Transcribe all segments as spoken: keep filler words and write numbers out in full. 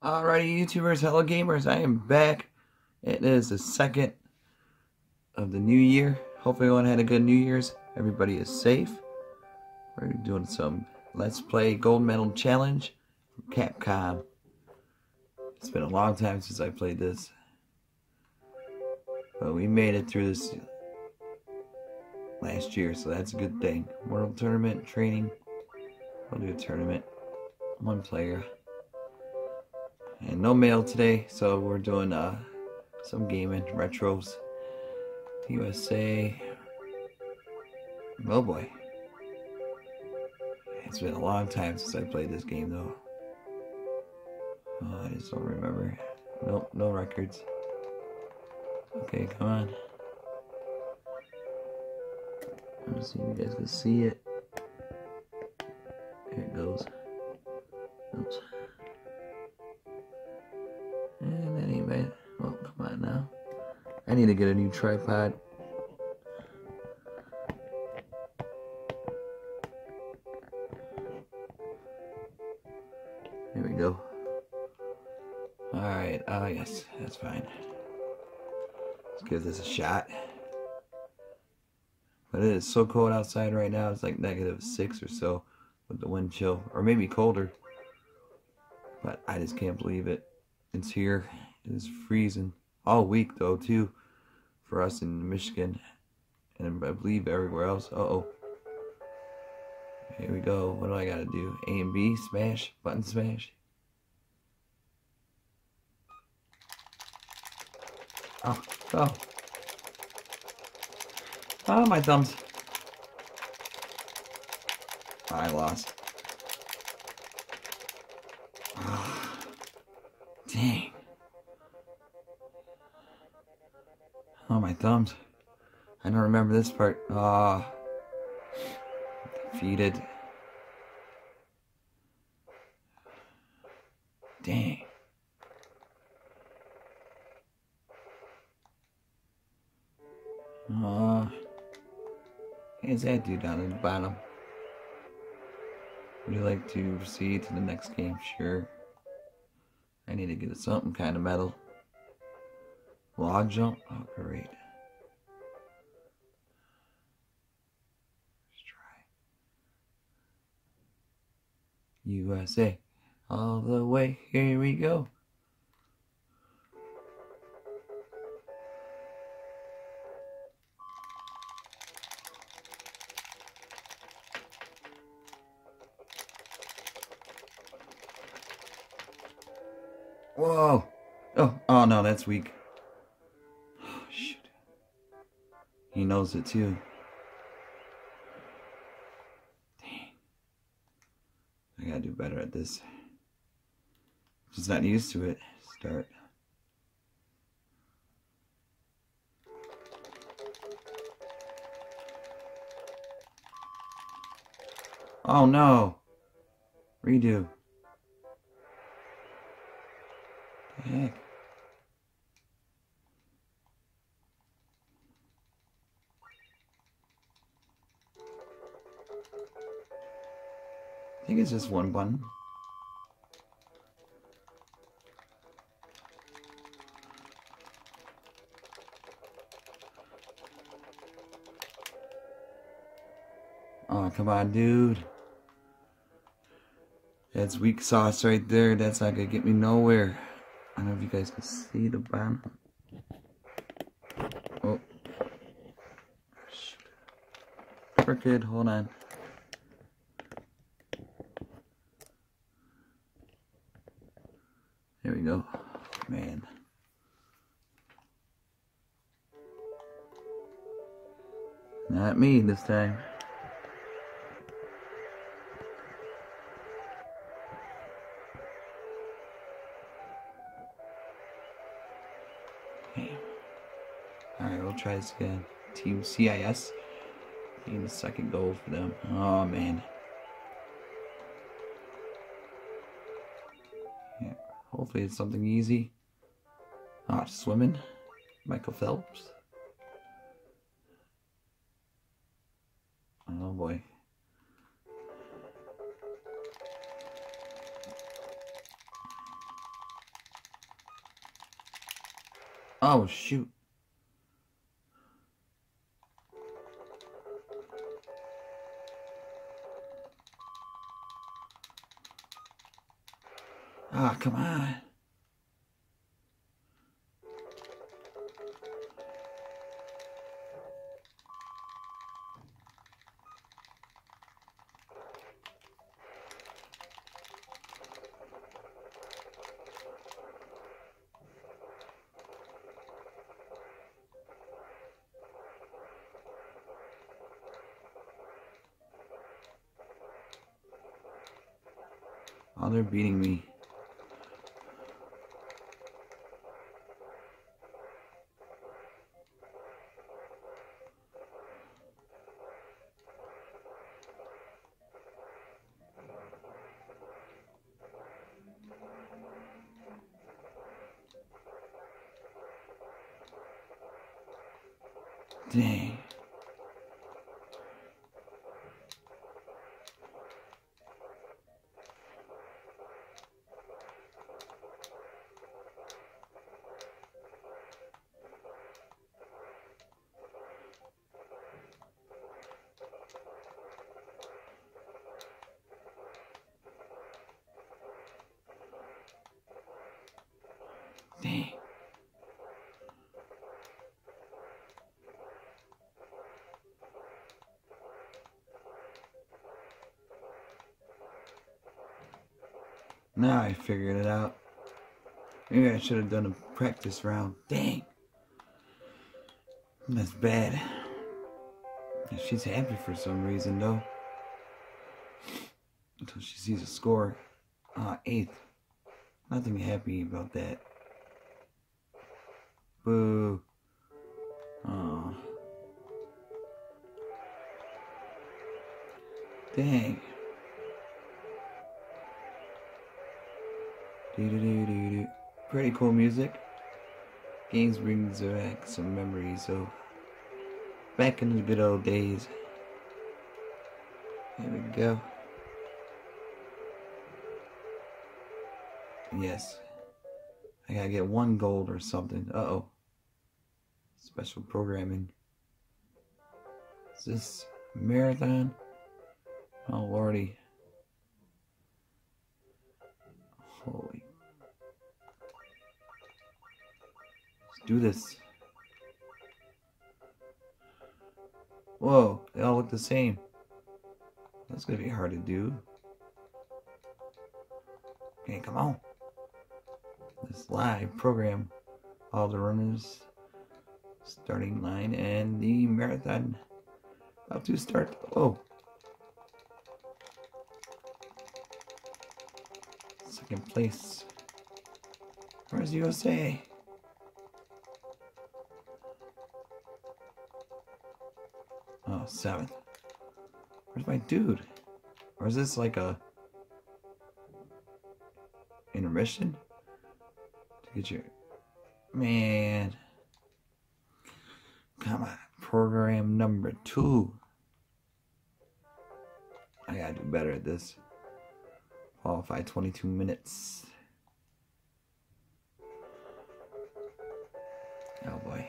Alrighty, YouTubers, hello gamers, I am back. It is the second of the new year. Hopefully everyone had a good New Year's. Everybody is safe. We're doing some Let's Play Gold Medal Challenge from Capcom. It's been a long time since I played this. But we made it through this last year, so that's a good thing. World Tournament, training. We'll do a tournament. One player. And no mail today, so we're doing uh, some gaming, retros, U S A. Oh boy. It's been a long time since I played this game though. Oh, I just don't remember. Nope, no records. Okay, come on. Let me see if you guys can see it. There it goes. Oops. And that ain't bad. Oh, come on now. I need to get a new tripod. Here we go. Alright, ah uh, yes, that's fine. Let's give this a shot. But it is so cold outside right now, it's like negative six or so with the wind chill. Or maybe colder. But I just can't believe it. It's here. It is freezing. All week though too. For us in Michigan. And I believe everywhere else. Uh oh. Here we go. What do I gotta do? A and B, smash, button smash. Oh, oh. Oh, my thumbs. I lost. Oh, dang. Oh, my thumbs. I don't remember this part. Ah. Oh, defeated. Dang. Aw. Here's that dude down at the bottom. Would you like to proceed to the next game? Sure. I need to get something kind of medal. Log jump? Oh, great. Let's try. U S A. All the way. Here we go. Whoa! Oh, oh no, that's weak. Oh, shoot. He knows it too. Dang. I gotta do better at this. Just not used to it. Start. Oh no! Redo. Heck. I think it's just one button. Oh, come on, dude. That's weak sauce right there. That's not gonna get me nowhere. I don't know if you guys can see the bottom. Oh. Crooked, hold on. There we go. Man. Not me this time. Alright, we'll try this again. Team C I S. Getting the second goal for them. Oh, man. Yeah, hopefully it's something easy. Ah, swimming. Michael Phelps. Oh, boy. Oh, shoot. Ah, come on. Oh, they're beating me. Dang. Dang. Now I figured it out. Maybe I should have done a practice round. Dang. That's bad. She's happy for some reason, though. Until she sees a score. Ah, eighth. Nothing happy about that. Boo. Oh. Dang. Doo -doo -doo -doo -doo. Pretty cool music. Games brings back some memories, so back in the good old days. Here we go. Yes. I gotta get one gold or something. Uh oh. Special programming. Is this marathon? Oh lordy. Holy. Let's do this. Whoa, they all look the same. That's gonna be hard to do. Okay, come on. This live program. All the runners. Starting line and the marathon about to start. Oh. Second place. Where's U S A? Oh, seventh. Where's my dude? Or is this like a intermission? To get your man. Come on. Program number two. I gotta do better at this. Qualify twenty-two minutes. Oh boy.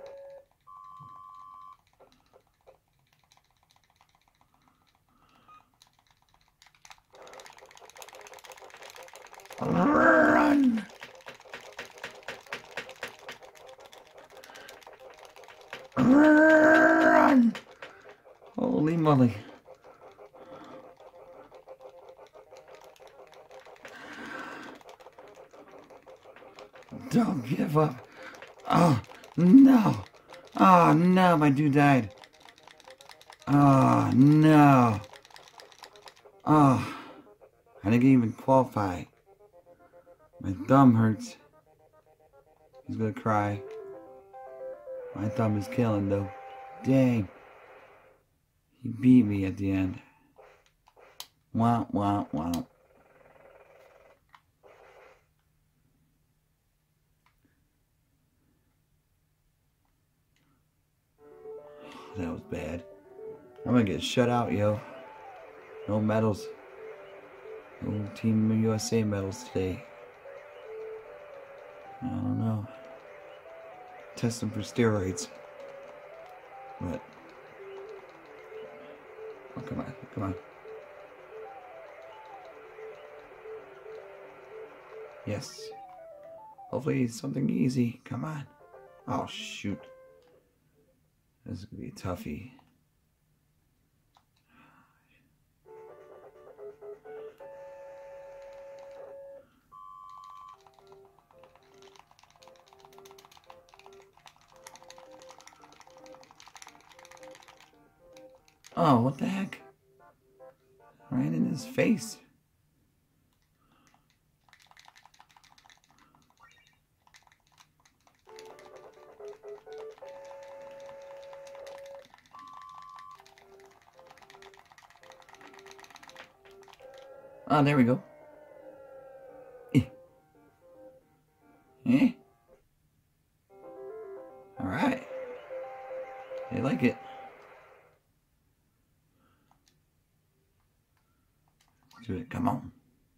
Run! Run! Holy moly. Don't give up. Oh, no. Oh, no, my dude died. Oh, no. Oh, I didn't even qualify. My thumb hurts. He's gonna cry. My thumb is killing, though. Dang. He beat me at the end. Wah, wah, wah. That was bad. I'm gonna get shut out, yo. No medals. No Team U S A medals today. I don't know. test them for steroids. But oh, come on, come on. Yes. Hopefully it's something easy. Come on. Oh shoot. This is gonna be a toughie. Oh, what the heck? Right in his face. Oh, there we go. Eh. Eh. Alright. They like it. Let's do it. Come on.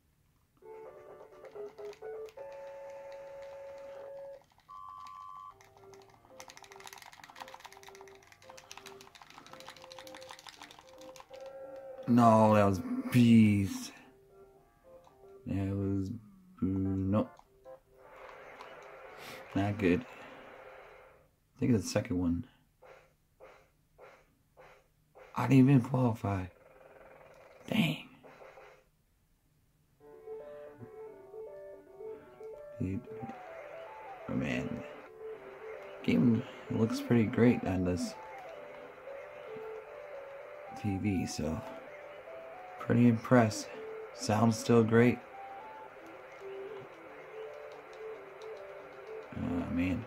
No, that was bees. That was nope. Not good. Think of the second one. I didn't even qualify. Dang. Dude. Oh man. Game looks pretty great on this T V, so pretty impressed. Sounds still great. Oh man.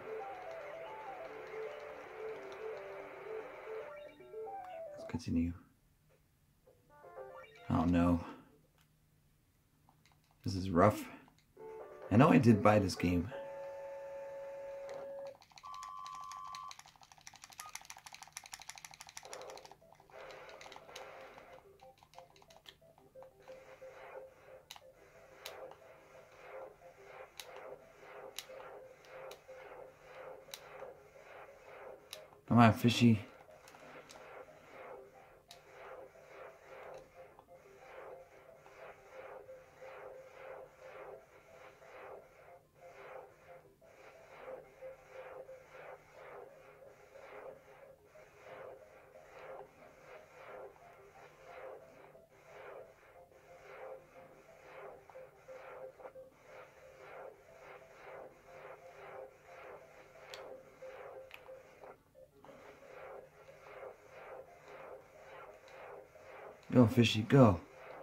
Let's continue. Oh no. This is rough. I know I did buy this game. Come on, fishy. Go, fishy, go.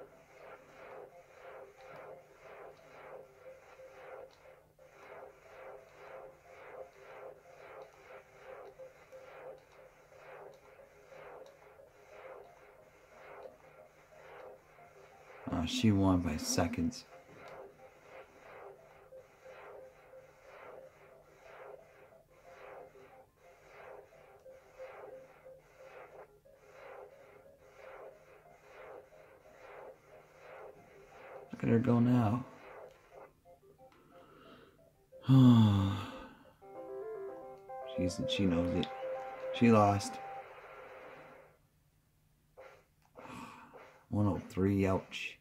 Oh, she won by seconds. Look at her go now. She's, she knows it. She lost. one oh three, ouch.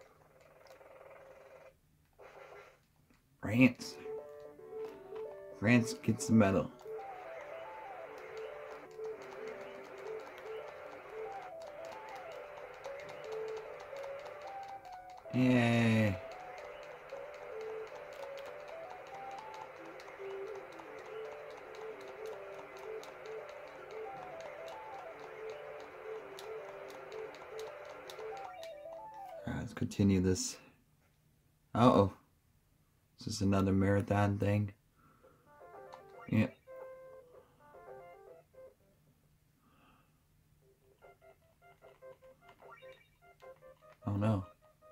France. France gets the medal. Yay. Alright, let's continue this. Uh-oh. Is this another marathon thing? Yeah. Oh no.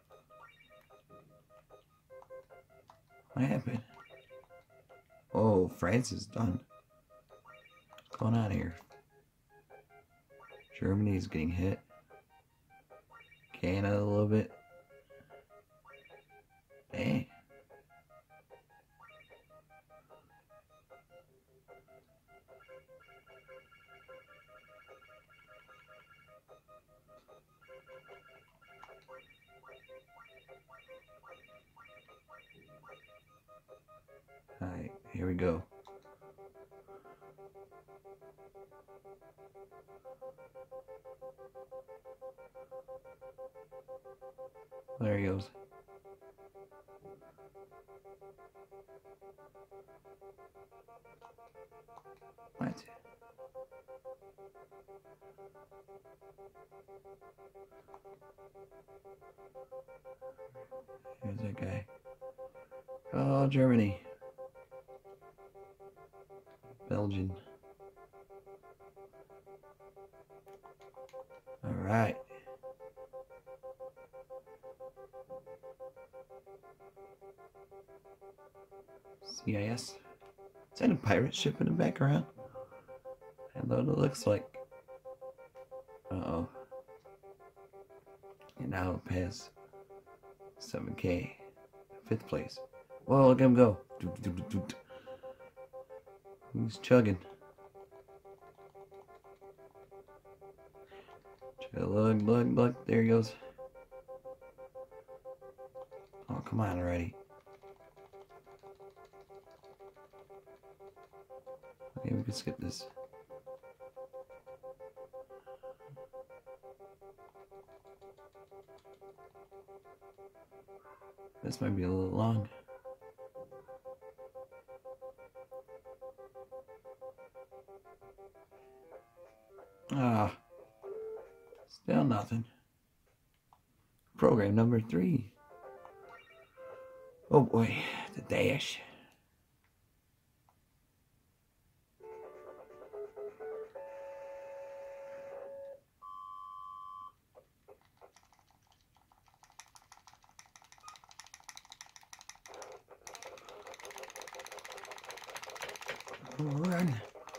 What happened? Oh, France is done. What's going on here? Germany is getting hit. Canada a little bit. Hey. Alright, here we go. There he goes. What? Here's that guy. Oh, Germany. Belgian. All right. C I S. Is that a pirate ship in the background? That's what it looks like. Uh-oh. And now it passed seven K. Fifth place. Whoa, look at him go. He's chugging. Look, look, look. There he goes. Oh, come on already. Okay, we can skip this. This might be a little long. Ah, still nothing. Program number three. Oh boy, the dash. Run.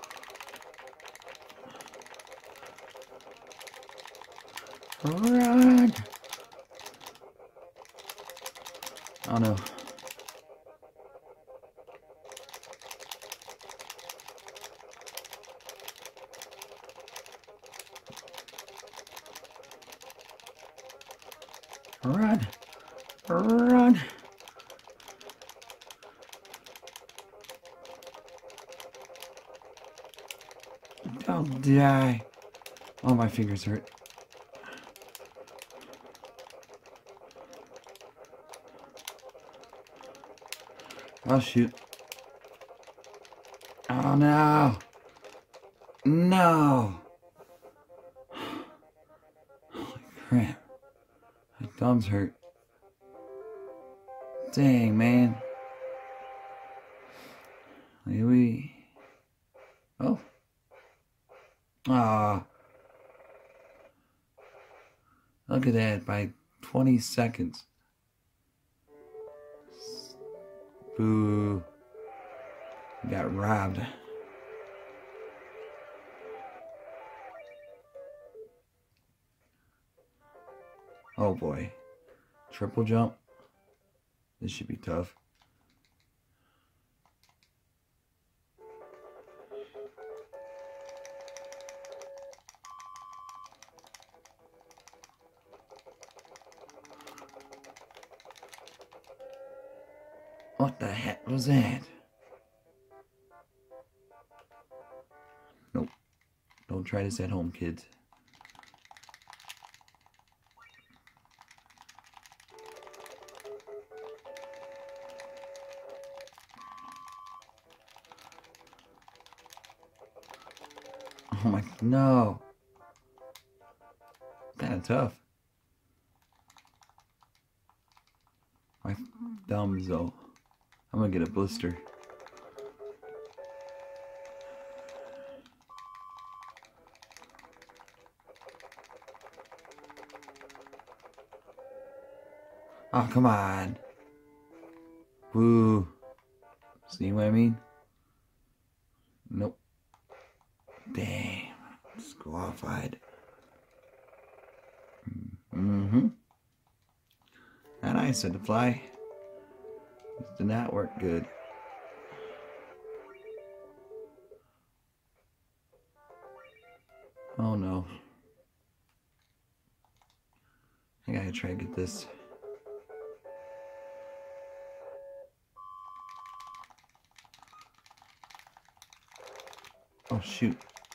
Run. Oh no. Run. Run. Don't die. Oh, my fingers hurt. Oh, shoot. Oh, no. No. Holy crap. My thumbs hurt. Dang, man. Here we... Oh. Ah. Look at that. By twenty seconds. Boo. Got robbed. Oh boy. Triple jump. This should be tough. What the heck was that? Nope. Don't try this at home, kids. Oh my, no. Kind of tough. My thumbs though. I'm gonna get a blister. Oh, come on. Woo. See what I mean? Nope. Damn. Disqualified. Mm-hmm. And I said to fly. This did not work good. Oh no. I gotta try to get this. Oh shoot.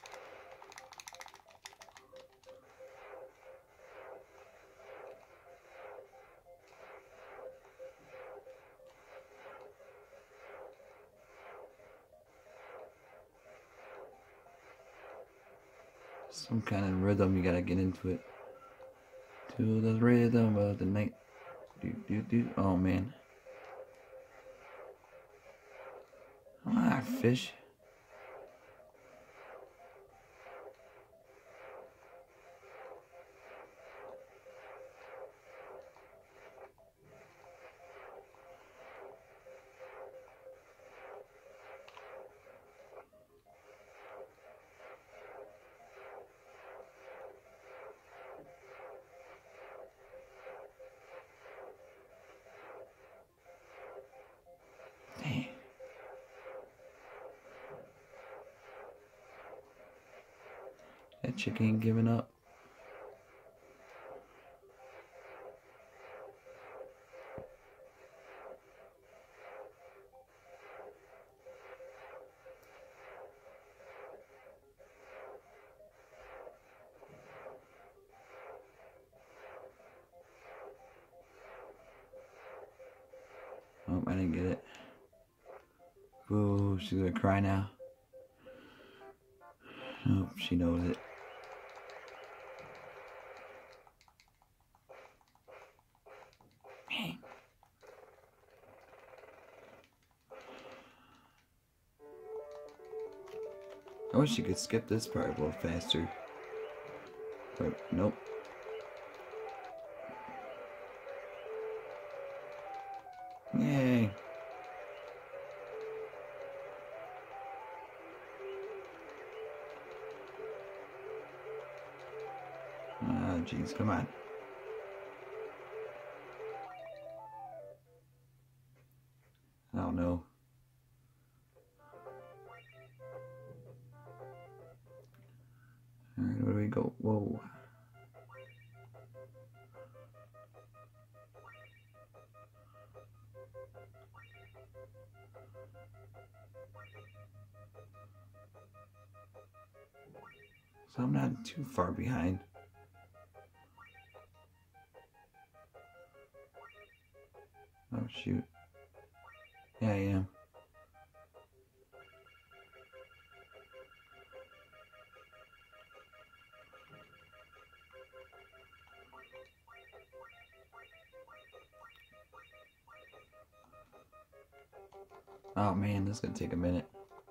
Some kind of rhythm, you gotta get into it. To the rhythm of the night. Do, do, do. Oh man. Ah, fish. Dang. That chick ain't giving up. Oh, I didn't get it. Ooh, she's gonna cry now. Oh, she knows it. Dang. I wish you could skip this part a little faster. But nope. Yay. Ah, jeez, come on. I don't know. Alright, where do we go? Whoa. So I'm not too far behind. Oh shoot. Yeah, I am. Oh man, this is gonna take a minute.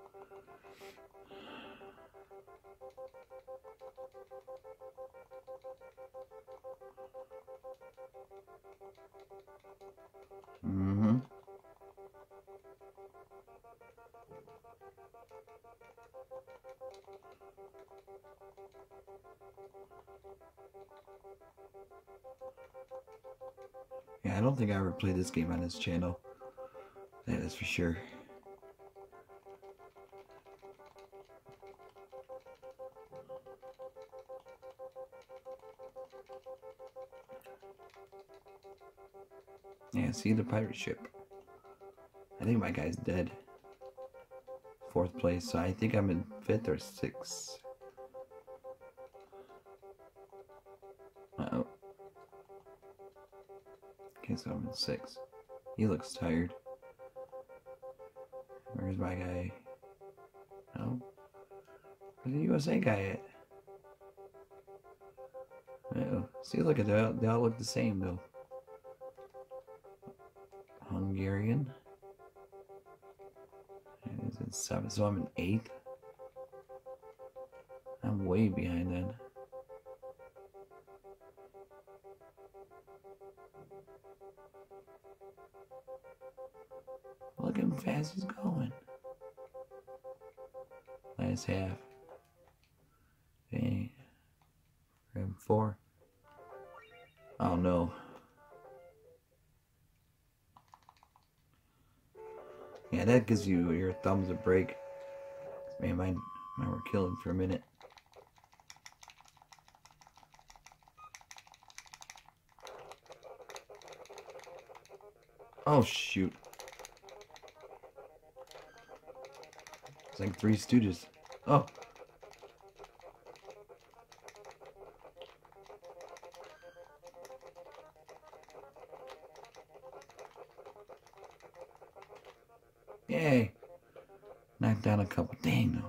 Mm-hmm. Yeah, I don't think I ever played this game on this channel. That is for sure. Yeah, see the pirate ship. I think my guy's dead. Fourth place, so I think I'm in fifth or sixth. Uh-oh. Okay, so I'm in sixth. He looks tired. Where's my guy? No? Where's the U S A guy at? Uh-oh. See, look at that. They all look the same, though. Hungarian. And is it seven? So I'm in eighth. I'm way behind then. Look how fast he's going. Last half. Dang. Round four. Oh no. Yeah, that gives you your thumbs a break. Man, mine, mine were killing for a minute. Oh shoot. It's like Three Stooges. Oh. Yay. Knocked down a couple. Dang, no.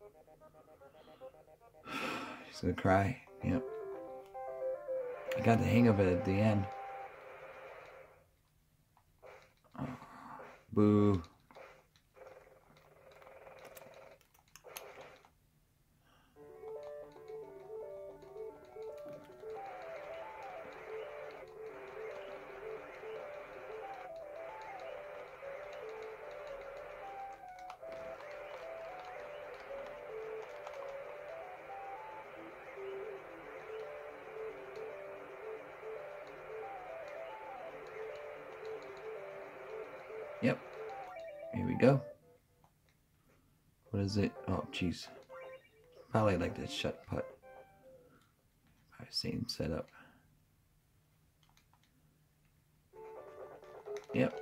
She's gonna cry. Yep. I got the hang of it at the end. Oh, boo. Yep. Here we go. What is it? Oh, jeez. Probably like the shut putt. Probably same setup. Yep.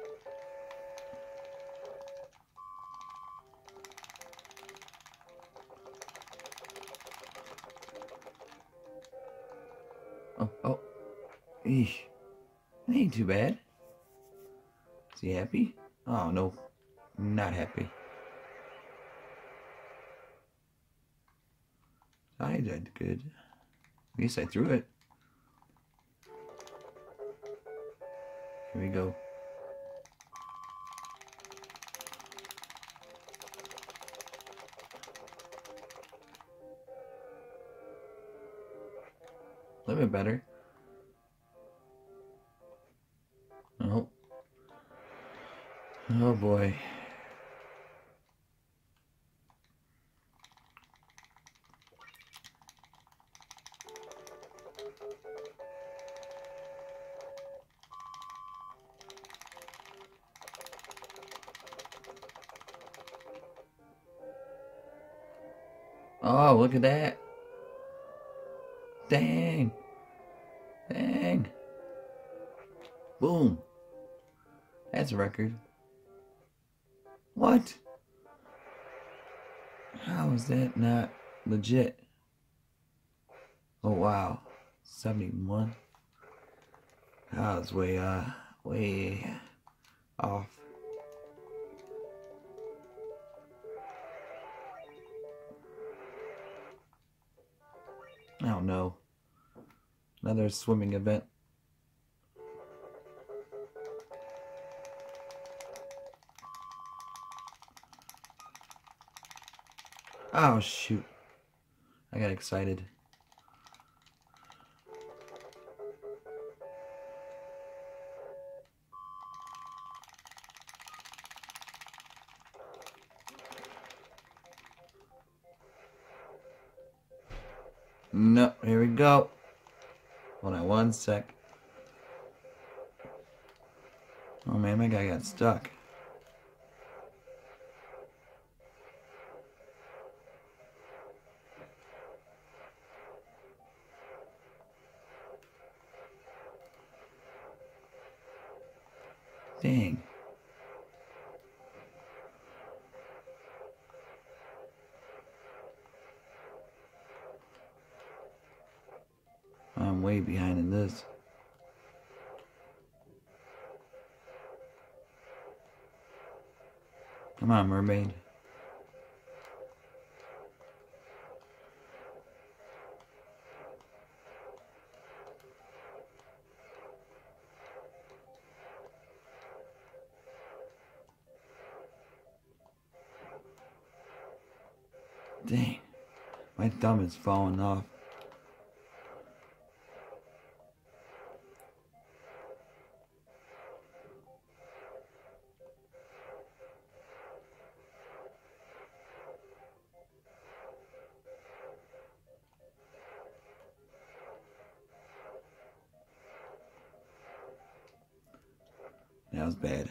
Oh, oh. Eesh. That ain't too bad. Is he happy? Oh, no. Not happy. I did good. At least I threw it. Here we go. A little bit better. Oh. Oh boy. Oh, look at that. Dang. Dang. Boom. That's a record. What? How is that not legit? Oh, wow. seventy-one. That was way, uh, way off. I don't know. Another swimming event. Oh, shoot. I got excited. No, here we go. Hold on one sec. Oh man, my guy got stuck. Dang. I'm way behind in this. Come on, mermaid. Dang. My thumb is falling off. That was bad.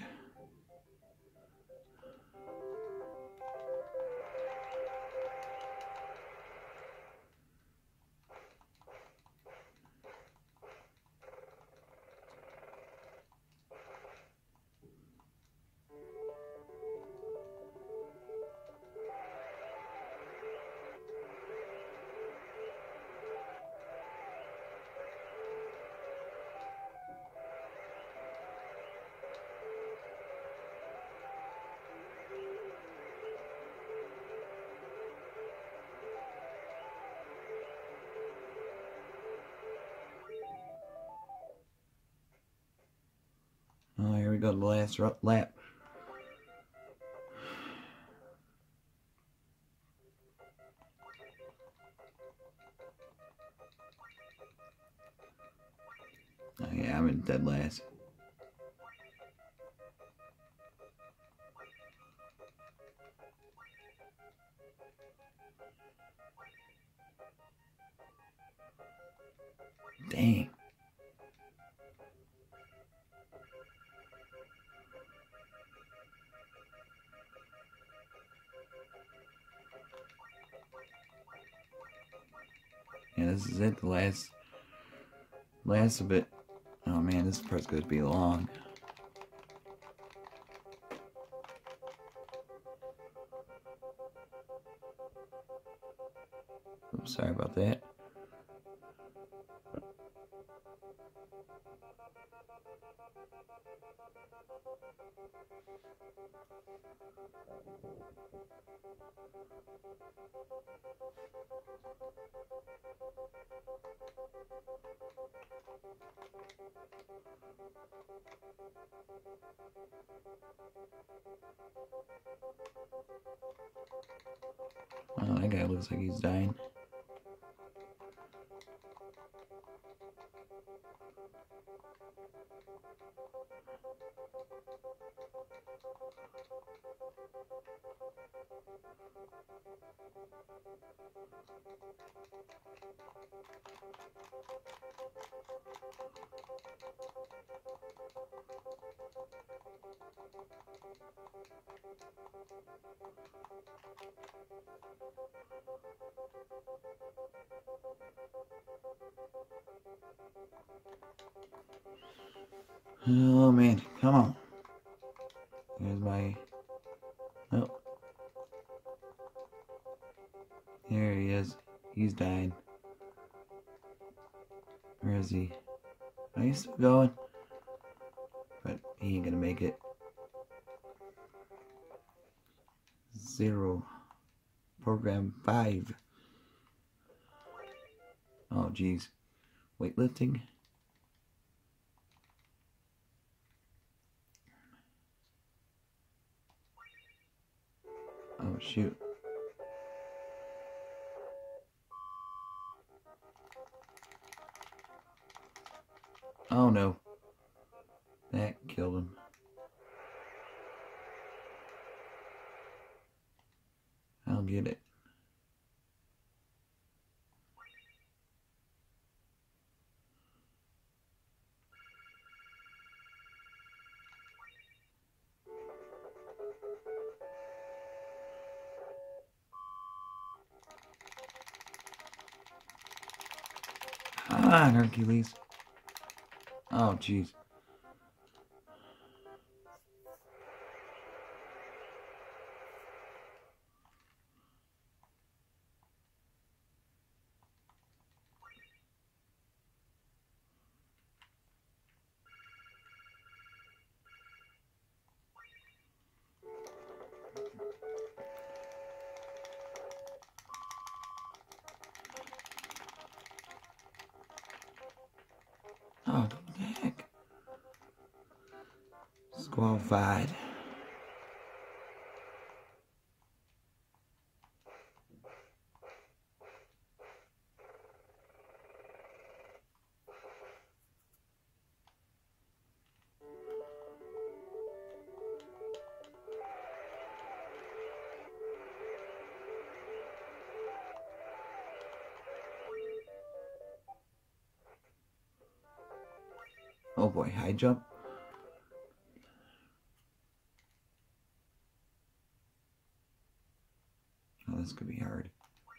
go to the last lap. Oh yeah, I'm in dead last. Dang. Yeah, this is it, the last, last of it. Oh man, this part's going to be long. Oops, sorry about that. Oh, that guy looks like he's dying. Oh man, come on. Here's my... Oh. There he is. He's dying. Where is he? Oh, he's still going. But he ain't gonna make it. Zero. Program five. Oh, geez. Weightlifting. Oh, shoot. Oh, no. That killed him. I'll get it. Come on, Hercules. Oh, jeez. Oh, what the heck? Disqualified. Oh boy, high jump. Oh, this could be hard.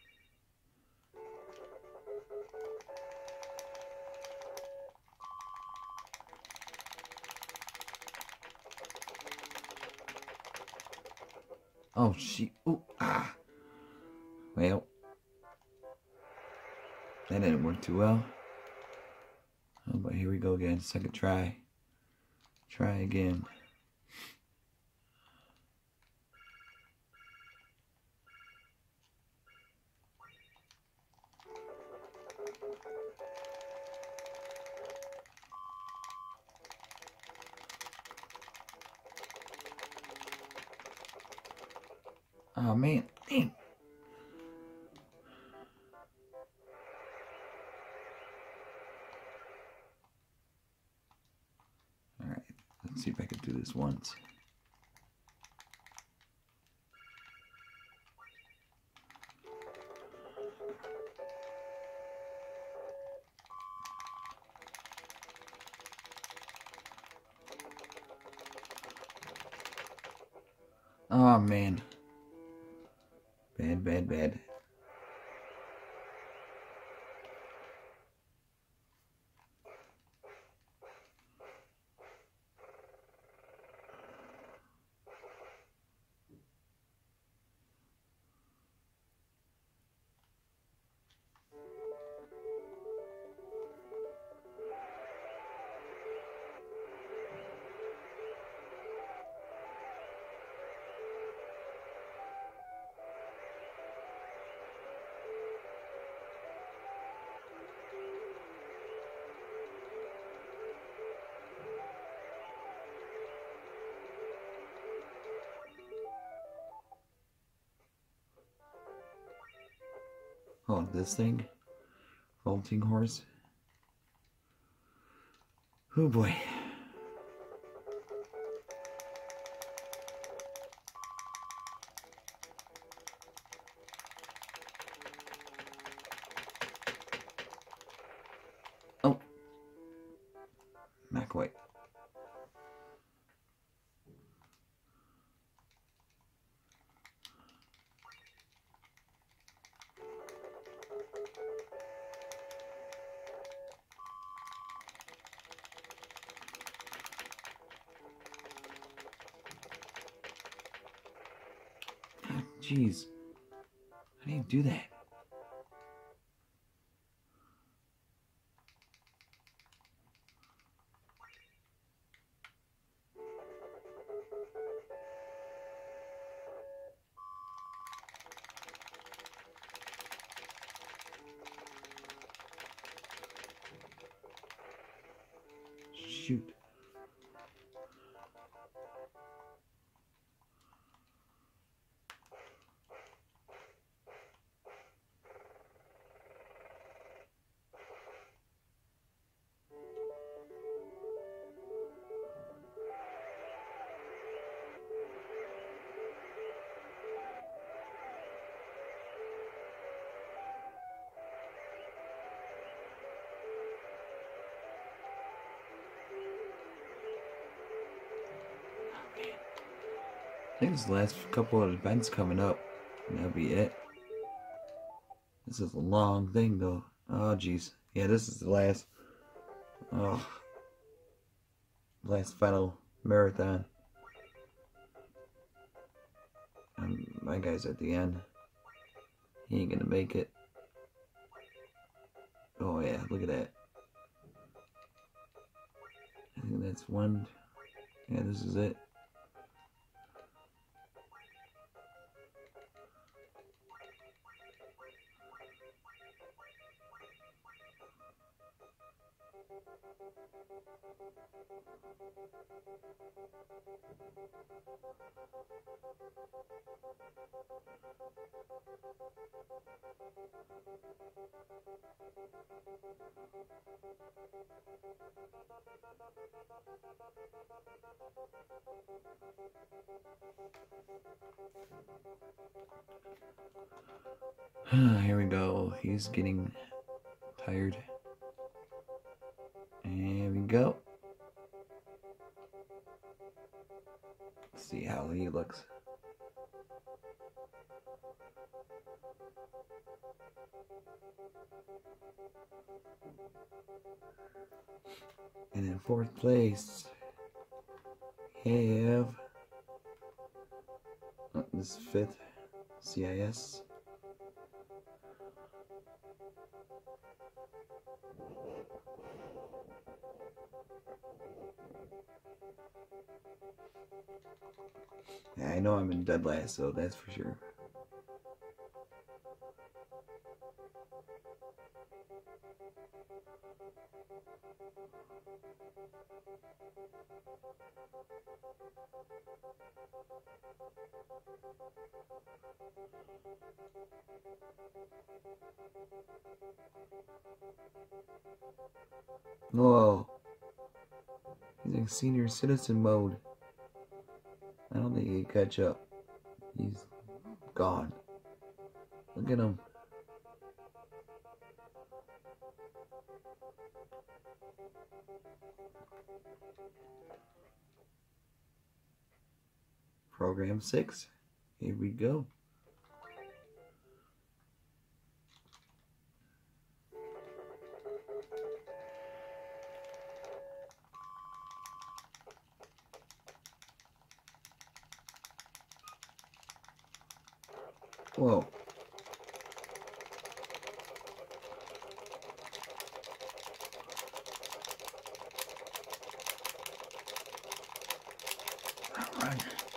Oh, she. Ooh, ah. Well, that didn't work too well. Oh, but here we go again. Second try. Try again. Oh man, damn. Alright, let's see if I can do this once. Oh man. Bad, bad, bad. Oh, this thing? Vaulting horse? Oh boy. Oh. Not quite. Jeez. How do you do that? Shoot. I think this last couple of events coming up, and that'll be it. This is a long thing though. Oh jeez. Yeah, this is the last oh last final marathon. And my guy's at the end. He ain't gonna make it. Oh yeah, look at that. I think that's one. Yeah, this is it. Here we go. He's getting tired. Here we go. Let's see how he looks. And in fourth place, we have oh, this is fifth, C I S. Yeah, I know I'm in dead last, so that's for sure. Whoa. He's in senior citizen mode. I don't think he can catch up. He's gone. Look at him. Program six. Here we go. Whoa. Run.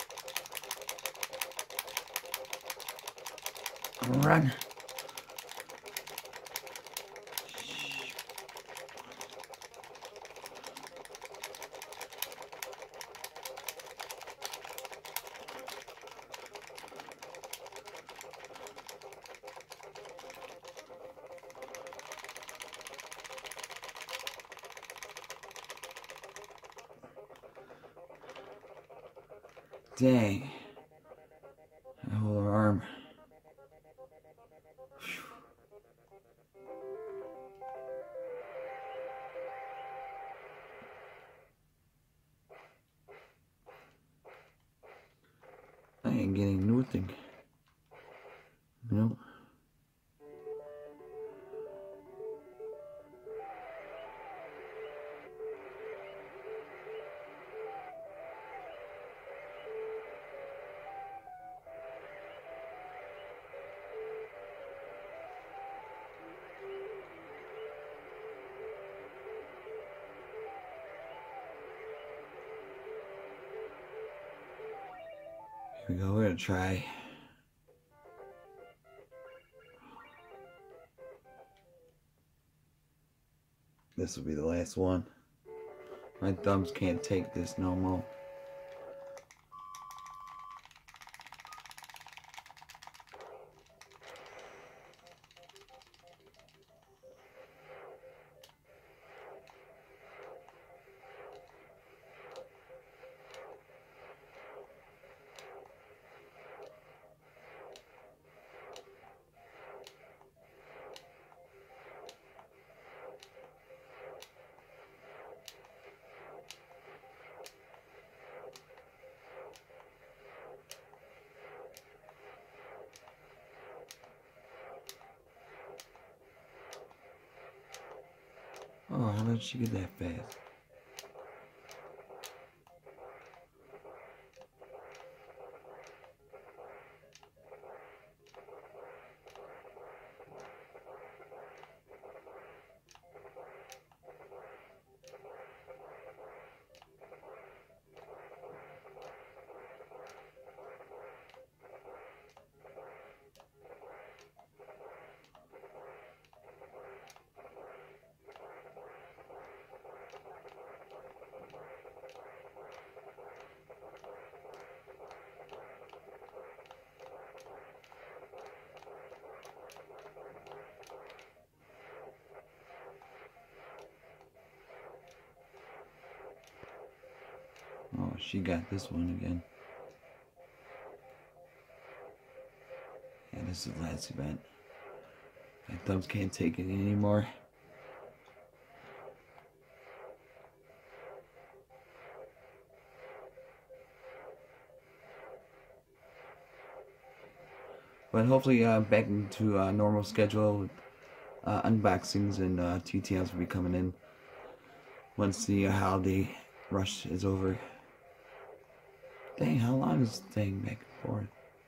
Run. Dang. That whole arm. I ain't getting nothing. Nope. Here we go, we're gonna try. This will be the last one. My thumbs can't take this no more. Oh, how did she get that fast? Oh, she got this one again. Yeah, this is the last event. My thumbs can't take it anymore. But hopefully uh, back into uh, normal schedule with uh, unboxings and uh, T T Ls will be coming in once the uh, holiday rush is over. Dang, how long is this thing back and forth?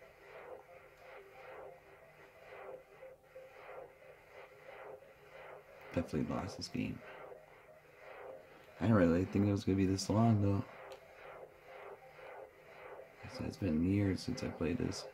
Definitely lost this game. I didn't really think it was going to be this long though. So it's been years since I played this.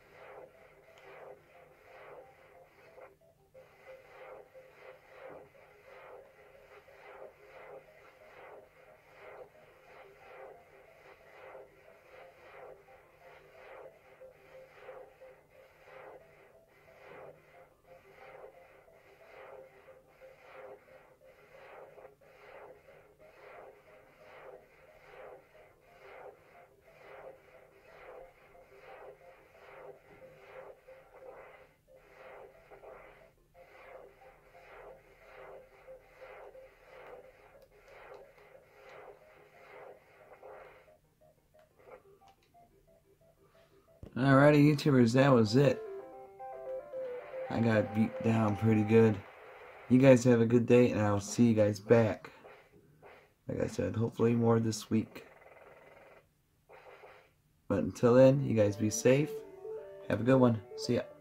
Alrighty, YouTubers, that was it. I got beat down pretty good. You guys have a good day, and I'll see you guys back. Like I said, hopefully more this week. But until then, you guys be safe. Have a good one. See ya.